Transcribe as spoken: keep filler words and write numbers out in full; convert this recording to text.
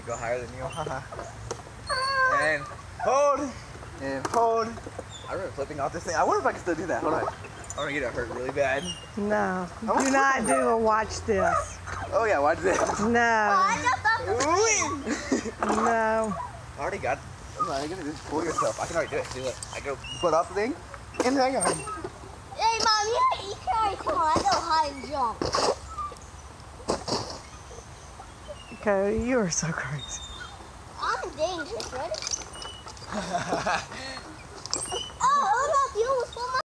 me go higher than you. And hold. And hold. I remember flipping off this thing. I wonder if I can still do that. Hold on. I want to get it hurt really bad. No. Do not do a watch this. Oh yeah, watch this. No. Oh, I just thought the No. I already got it. I'm not gonna just pull yourself. I can already do it. See, look. I go butt off the thing. And then I go. Hey, Mom, you, you can already come on. I go high and jump. Cody, you are so crazy. I'm dangerous, ready? Oh, hold up. You almost